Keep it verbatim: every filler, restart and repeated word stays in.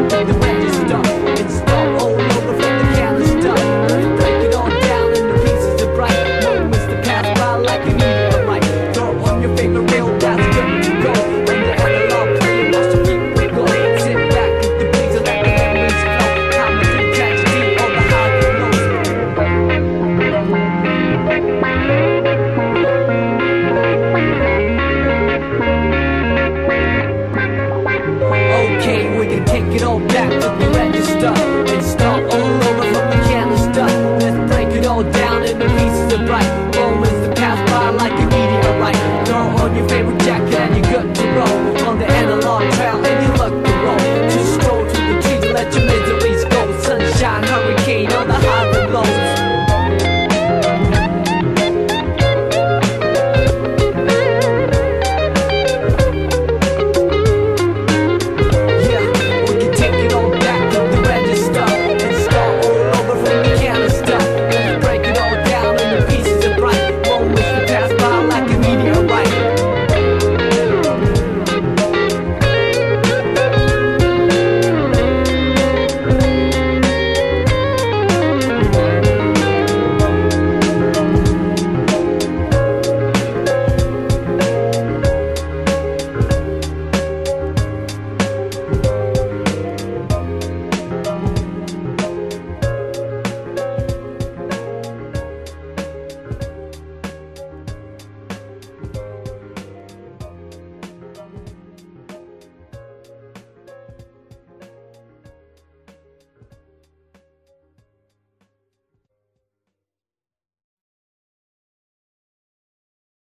the register and start all over from the canister. Break it all down into pieces of bright moments that pass by like an evil light. Throw on your favorite reel, that's good to go. When the analog player wants to keep wiggle, sit back with the breeze and let the memories flow. Comedy, tragedy, all the high and lows. Okay, we can take it all back to the